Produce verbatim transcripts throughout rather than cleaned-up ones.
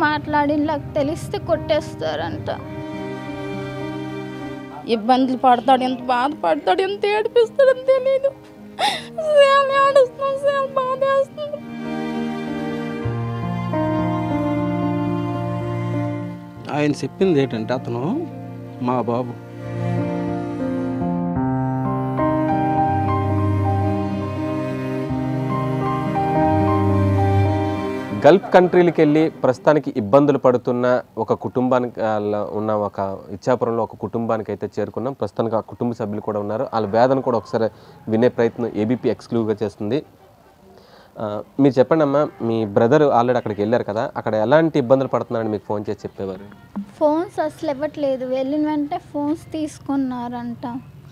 మాట్లాడినలాగా తెలిస్తే కొట్టేస్తారంట. ఇబ్బందులు పడతాడు, ఎంత బాధపడతాడు, ఎంత ఏడిపిస్తాడని తెలియదు. ఏడుస్తున్నాం సార్, బాధేస్తుంది. ఆయన చెప్పింది ఏంటంటే అతను మా బాబు గల్ఫ్ కంట్రీలకు వెళ్ళి ప్రస్తుతానికి ఇబ్బందులు పడుతున్న ఒక కుటుంబానికి ఉన్న ఒక ఇచ్చాపురంలో ఒక కుటుంబానికి అయితే చేరుకున్నాం. ప్రస్తుతానికి ఆ కుటుంబ సభ్యులు కూడా ఉన్నారు. వాళ్ళ వేదన కూడా ఒకసారి వినే ప్రయత్నం ఏబీపీ ఎక్స్క్లూజివ్గా చేస్తుంది. మీరు చెప్పండి అమ్మా, మీ బ్రదర్ ఆల్రెడీ అక్కడికి వెళ్ళారు కదా, అక్కడ ఎలాంటి ఇబ్బందులు పడుతున్నారని మీకు ఫోన్ చేసి చెప్పేవారు? ఫోన్స్ అసలు ఇవ్వట్లేదు, వెళ్ళిన వెంటనే ఫోన్స్ తీసుకున్నారంట.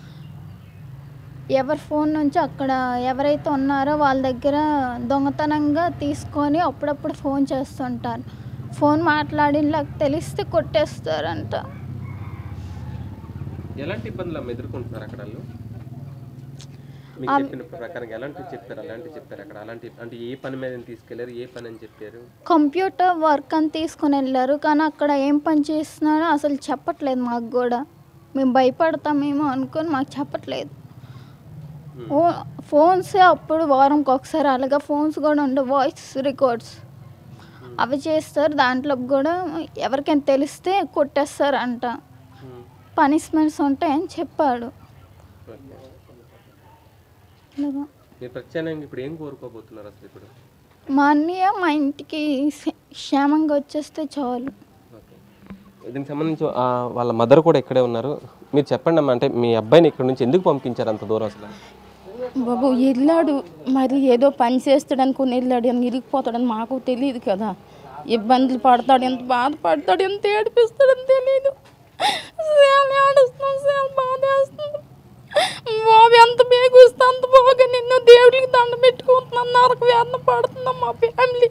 ఎవరి ఫోన్ నుంచి అక్కడ ఎవరైతే ఉన్నారో వాళ్ళ దగ్గర దొంగతనంగా తీసుకొని అప్పుడప్పుడు ఫోన్ చేస్తుంటారు. ఫోన్ మాట్లాడినలాగా తెలిస్తే కొట్టేస్తారంట. ఎలాంటి ఇబ్బందులు అమ్మ ఎదుర్కొంటున్నారు అక్కడ? మీకు చెప్పిన ప్రకారం ఎలాంటి చెప్పారు? అలాంటి చెప్పారు అక్కడ? అలాంటి అంటే ఏ పని మీద తీసుకెళ్లారు, ఏ పని అని చెప్పారు? కంప్యూటర్ వర్క్ అని తీసుకుని వెళ్ళారు, కానీ అక్కడ ఏం పని చేస్తున్నారో అసలు చెప్పట్లేదు మాకు కూడా. మేము భయపడతామేమో అనుకొని మాకు చెప్పట్లేదు. ఫోన్స్ అప్పుడు వారంకి ఒకసారి అలాగా ఫోన్స్ కూడా ఉండే వాయిస్ రికార్డ్స్ అవి చేస్తారు. దాంట్లో కూడా ఎవరికైనా తెలిస్తే కొట్టేస్తారంట, పనిష్మెంట్స్ ఉంటాయని చెప్పాడు. ఇప్పుడు ఏం కోరుకోబోతున్నారు అసలు? ఇప్పుడు మా అన్నయ్య మా ఇంటికి క్షేమంగా వచ్చేస్తే చాలు. దీనికి సంబంధించి వాళ్ళ మదర్ కూడా ఇక్కడే ఉన్నారు. మీరు చెప్పండి అమ్మా, అంటే మీ అబ్బాయిని ఇక్కడ నుంచి ఎందుకు పంపించారు అంత దూరం అసలు? బాబు వెళ్ళాడు, మరి ఏదో పని చేస్తాడు అనుకుని వెళ్ళాడు, అని ఇరిగిపోతాడని మాకు తెలియదు కదా. ఇబ్బందులు పడతాడు, ఎంత బాధపడతాడు, ఎంత ఏడిపిస్తాడని తెలియదు. ఏడుస్తున్నాం సార్, బాధేస్తుంది. బాబు ఎంత బేగుస్తే అంత బాగా నిన్ను దేవుడికి దండ పెట్టుకుంటున్నాను, నరకు వేదన పడుతున్నాం మా ఫ్యామిలీ.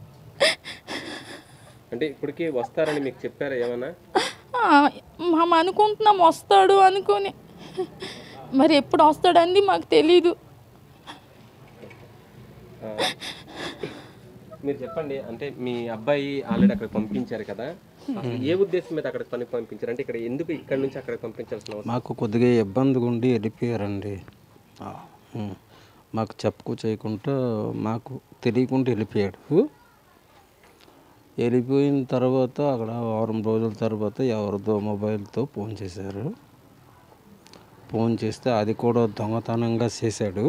అంటే ఇప్పటికి వస్తారని మీకు చెప్పారా ఏమన్నా? మేము అనుకుంటున్నాం వస్తాడు అనుకుని, మరి ఎప్పుడు వస్తాడండి మాకు తెలీదు. మీరు చెప్పండి, అంటే మీ అబ్బాయి ఆల్రెడీ అక్కడ పంపించారు కదా, ఏ ఉద్దేశం మీద అక్కడ పని పంపించారు? అంటే ఇక్కడ ఎందుకు ఇక్కడ నుంచి అక్కడ పంపించాల్సిన అవసరం? మాకు కొద్దిగా ఇబ్బందిగా ఉండి వెళ్ళిపోయారండి. మాకు చెప్పుకు చేయకుండా మాకు తెలియకుండా వెళ్ళిపోయాడు. వెళ్ళిపోయిన తర్వాత అక్కడ వారం రోజుల తర్వాత ఎవరిదో మొబైల్తో ఫోన్ చేశారు. ఫోన్ చేస్తే అది కూడా దొంగతనంగా చేశాడు.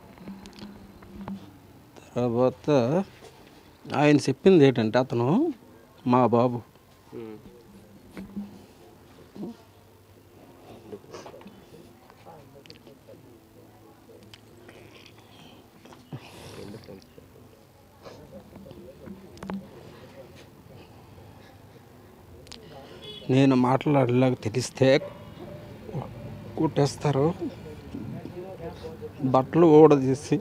తర్వాత ఆయన చెప్పింది ఏంటంటే అతను మా బాబు నేను మాట్లాడలేక తెలిస్తే కొట్టేస్తారు, బట్టలు ఊడదీసి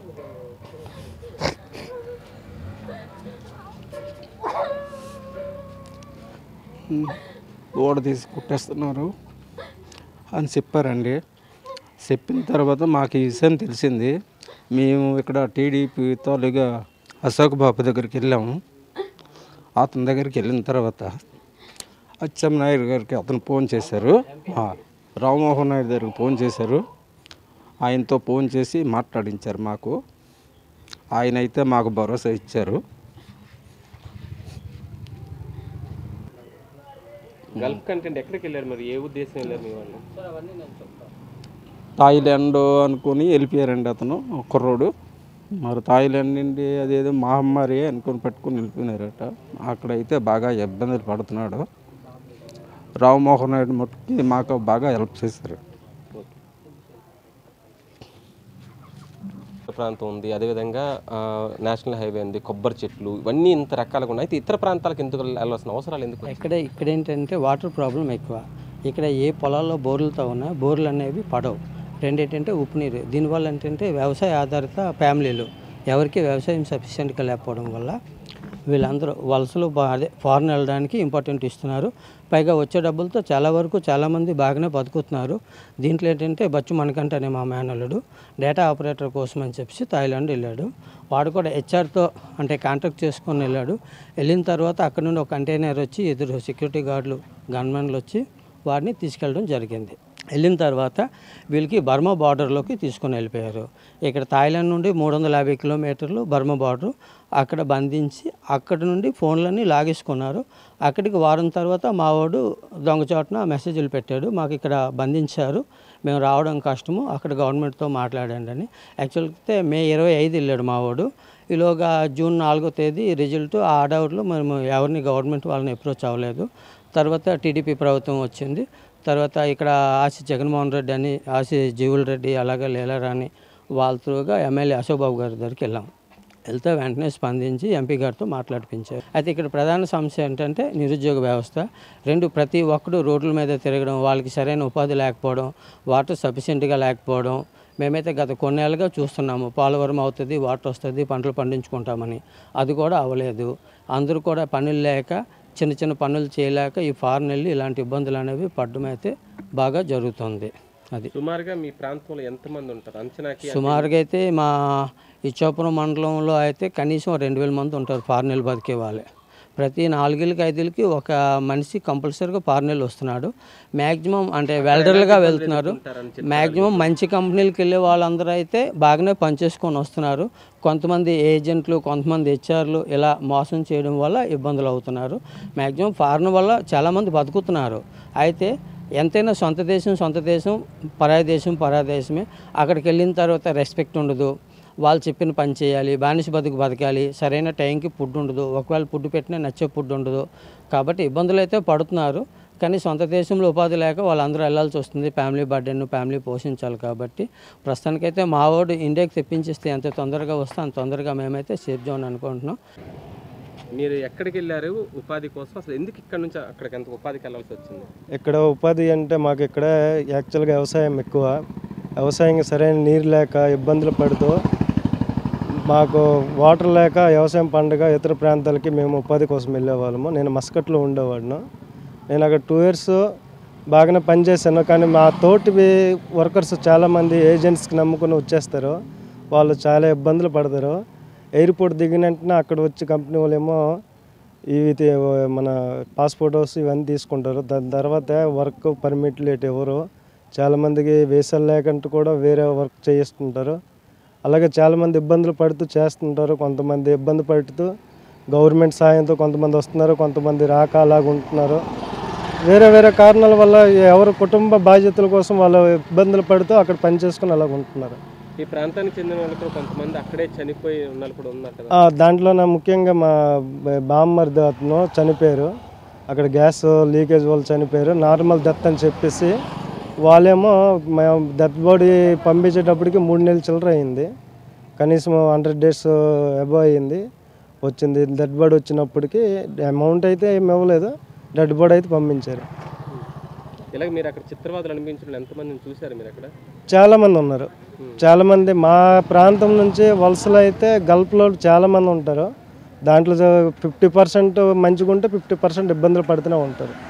ఊడదీసి కుట్టేస్తున్నారు అని చెప్పారండి. చెప్పిన తర్వాత మాకు ఈ విషయం తెలిసింది. మేము ఇక్కడ టీడీపీ తాలూగా అశోక్ బాబు దగ్గరికి వెళ్ళాము. అతని దగ్గరికి వెళ్ళిన తర్వాత అచ్చెన్నాయుడు గారికి అతను ఫోన్ చేశారు, రామ్మోహన్ నాయుడు దగ్గరికి ఫోన్ చేశారు. ఆయనతో ఫోన్ చేసి మాట్లాడించారు మాకు. ఆయన అయితే మాకు భరోసా ఇచ్చారు. గల్ఫ్ కంట్రీ ఎక్కడికి వెళ్ళారు మరి? ఏ ఉద్దేశం వెళ్ళారు మీ వాళ్ళు? థాయిలాండ్ అనుకుని వెళ్ళిపోయారండి అతను కుర్రోడు. మరి థాయిలాండ్ నుండి అదేదో మహమ్మారి అనుకుని పట్టుకుని వెళ్ళిపోయినారట. అక్కడైతే బాగా ఇబ్బందులు పడుతున్నాడు. రామ్మోహన్ నాయుడు మట్టుకి మాకు బాగా హెల్ప్ చేశారు. ప్రాంతం ఉంది, అదేవిధంగా నేషనల్ హైవే ఉంది, కొబ్బరి చెట్లు, ఇవన్నీ ఇంత రకాలుగా ఉన్నాయి. అయితే ఇతర ప్రాంతాలకు ఎందుకు వెళ్ళాల్సిన అవసరాలు ఎందుకు? ఇక్కడ ఇక్కడ ఏంటంటే వాటర్ ప్రాబ్లం ఎక్కువ. ఇక్కడ ఏ పొలాల్లో బోర్లతో ఉన్నా బోర్లు అనేవి పడవు. రెండేంటంటే ఉప్పు నీరు. దీనివల్ల ఏంటంటే వ్యవసాయ ఆధారిత ఫ్యామిలీలు ఎవరికి వ్యవసాయం సఫిషియెంట్గా లేకపోవడం వల్ల వీళ్ళందరూ వలసలు బా- అదే ఫారెన్ వెళ్ళడానికి ఇంపార్టెంట్ ఇస్తున్నారు. పైగా వచ్చే డబ్బులతో చాలా వరకు చాలామంది బాగానే బతుకుతున్నారు. దీంట్లో ఏంటంటే బచ్చు మనకంటే అనే మా మేనల్లుడు డేటా ఆపరేటర్ కోసం అని చెప్పి థాయిలాండ్ వెళ్ళాడు. వాడు కూడా హెచ్ఆర్తో అంటే కాంటాక్ట్ చేసుకొని వెళ్ళాడు. వెళ్ళిన తర్వాత అక్కడ నుండి ఒక కంటైనర్ వచ్చి ఎదురు సెక్యూరిటీ గార్డులు గన్మెన్లు వచ్చి వాడిని తీసుకెళ్ళడం జరిగింది. వెళ్ళిన తర్వాత వీళ్ళకి బర్మా బార్డర్లోకి తీసుకొని వెళ్ళిపోయారు. ఇక్కడ థాయిలాండ్ నుండి మూడు వందల యాభై కిలోమీటర్లు బర్మా బార్డరు. అక్కడ బంధించి అక్కడి నుండి ఫోన్లన్నీ లాగేసుకున్నారు. అక్కడికి వారం తర్వాత మావాడు దొంగచాటున మెసేజ్లు పెట్టాడు, మాకు ఇక్కడ బంధించారు, మేము రావడం కష్టము, అక్కడ గవర్నమెంట్తో మాట్లాడండి అని. యాక్చువల్గా మే ఇరవై ఐదు వెళ్ళాడు మావాడు. ఈలోగా జూన్ నాలుగో తేదీ రిజల్ట్ ఆ ఆడవుట్లో మేము ఎవరిని గవర్నమెంట్ వాళ్ళని అప్రోచ్ అవ్వలేదు. తర్వాత టీడీపీ ప్రభుత్వం వచ్చింది. తర్వాత ఇక్కడ ఆసి జగన్మోహన్ రెడ్డి అని, ఆసి జీవుల్ రెడ్డి, అలాగే లీలారాణి వాళ్ళ త్రూగా ఎమ్మెల్యే అశోక్ బాబు గారి దగ్గరికి వెళ్ళాం. వెళ్తే వెంటనే స్పందించి ఎంపీ గారితో మాట్లాడిపించారు. అయితే ఇక్కడ ప్రధాన సమస్య ఏంటంటే నిరుద్యోగ వ్యవస్థ. రెండు, ప్రతి ఒక్కడు రోడ్ల మీద తిరగడం, వాళ్ళకి సరైన ఉపాధి లేకపోవడం, వాటర్ సఫిషియెంట్గా లేకపోవడం. మేమైతే గత కొన్నేళ్ళుగా చూస్తున్నాము, పోలవరం అవుతుంది, వాటర్ వస్తుంది, పంటలు పండించుకుంటామని. అది కూడా అవ్వలేదు. అందరూ కూడా పనులు లేక, చిన్న చిన్న పనులు చేయలేక ఈ ఫారెన్ వెళ్ళి ఇలాంటి ఇబ్బందులు అనేవి పడడం అయితే బాగా జరుగుతుంది. అది సుమారుగా మీ ప్రాంతంలో ఎంతమంది ఉంటారు అంచనాకి? సుమారుగా అయితే మా ఇచ్చాపురం మండలంలో అయితే కనీసం రెండు వేల మంది ఉంటారు ఫారెన్ వెళ్ళి బతికే వాళ్ళే. ప్రతి నాలుగేళ్ళకి ఐదేళ్ళకి ఒక మనిషి కంపల్సరీగా ఫారెన్ వెళ్ళి వస్తున్నాడు. మ్యాక్సిమం అంటే వెల్డర్లుగా వెళ్తున్నారు. మ్యాక్సిమం మంచి కంపెనీలకు వెళ్ళే వాళ్ళందరూ అయితే బాగానే పనిచేసుకొని వస్తున్నారు. కొంతమంది ఏజెంట్లు, కొంతమంది హెచ్ఆర్లు ఇలా మోసం చేయడం వల్ల ఇబ్బందులు అవుతున్నారు. మ్యాక్సిమం ఫారెన్ వల్ల చాలామంది బతుకుతున్నారు. అయితే ఎంతైనా సొంత దేశం సొంత దేశం, పరాయి దేశం పరాయి దేశమే. అక్కడికి వెళ్ళిన తర్వాత రెస్పెక్ట్ ఉండదు, వాళ్ళు చెప్పిన పని చేయాలి, బానిస బతుకు బతకాలి, సరైన టైంకి ఫుడ్ ఉండదు, ఒకవేళ ఫుడ్ పెట్టినా నచ్చే ఫుడ్ ఉండదు. కాబట్టి ఇబ్బందులు అయితే పడుతున్నారు. కానీ సొంత దేశంలో ఉపాధి లేక వాళ్ళందరూ వెళ్ళాల్సి వస్తుంది. ఫ్యామిలీ బర్డెన్, ఫ్యామిలీ పోషించాలి. కాబట్టి ప్రస్తుతానికైతే మా వాడు ఇండియాకి తెప్పించిస్తే ఎంత తొందరగా వస్తే అంత తొందరగా మేమైతే సేఫ్ జోన్ అనుకుంటున్నాం. మీరు ఎక్కడికి వెళ్ళారు ఉపాధి కోసం? అసలు ఎందుకు ఇక్కడ నుంచి అక్కడికి ఎంత ఉపాధికి వెళ్ళాల్సి వచ్చింది? ఇక్కడ ఉపాధి అంటే మాకు ఇక్కడ యాక్చువల్గా వ్యవసాయం ఎక్కువ. వ్యవసాయం సరైన నీరు లేక ఇబ్బందులు పడుతూ మాకు వాటర్ లేక వ్యవసాయం పండుగ ఇతర ప్రాంతాలకి మేము ఉపాధి కోసం వెళ్ళేవాళ్ళము. నేను మస్కట్లో ఉండేవాడిను. నేను అక్కడ టూ ఇయర్స్ బాగానే పనిచేశాను. కానీ మా తోటి వర్కర్స్ చాలామంది ఏజెంట్స్కి నమ్ముకుని వచ్చేస్తారు. వాళ్ళు చాలా ఇబ్బందులు పడతారు. ఎయిర్పోర్ట్ దిగిన వెంటనే అక్కడ వచ్చి కంపెనీ వాళ్ళేమో ఇవి మన పాస్పోర్ట్స్ ఇవన్నీ తీసుకుంటారు. దాని తర్వాత వర్క్ పర్మిట్లు ఇటు ఎవరు చాలామందికి వీసాలు లేకుంటూ కూడా వేరే వర్క్ చేస్తుంటారు. అలాగే చాలామంది ఇబ్బందులు పడుతూ చేస్తుంటారు. కొంతమంది ఇబ్బంది పడుతూ గవర్నమెంట్ సాయంతో కొంతమంది వస్తున్నారు, కొంతమంది రాక అలాగ ఉంటున్నారు. వేరే వేరే కారణాల వల్ల ఎవరు కుటుంబ బాధ్యతల కోసం వాళ్ళు ఇబ్బందులు పడుతూ అక్కడ పని చేసుకుని అలాగ ఉంటున్నారు. ఈ ప్రాంతానికి చెందిన వాళ్ళు కూడా కొంతమంది అక్కడే చనిపోయి ఉన్న కూడా ఉన్నారు కదా? దాంట్లో నా ముఖ్యంగా మా బామ్మర్ది అతను చనిపోయారు. అక్కడ గ్యాస్ లీకేజ్ వాళ్ళు చనిపోయారు. నార్మల్ డెత్ అని చెప్పేసి వాళ్ళేమో మేము డెత్ బాడీ పంపించేటప్పటికి మూడు నెలలు చిల్లర అయింది. కనీసం హండ్రెడ్ డేస్ అబవ్ అయింది వచ్చింది. డెడ్ బాడీ వచ్చినప్పటికీ అమౌంట్ అయితే ఏమి ఇవ్వలేదు, డెడ్ బాడీ అయితే పంపించారు. ఇలాగ మీరు అక్కడ చిత్రవాదులు అనిపించిన ఎంతమందిని చూశారు మీరు అక్కడ? చాలామంది ఉన్నారు. చాలామంది మా ప్రాంతం నుంచి వలసలు అయితే గల్ఫ్లో చాలామంది ఉంటారు. దాంట్లో ఫిఫ్టీ పర్సెంట్ మంచిగా ఉంటే ఫిఫ్టీ పర్సెంట్ ఇబ్బందులు పడుతూనే ఉంటారు.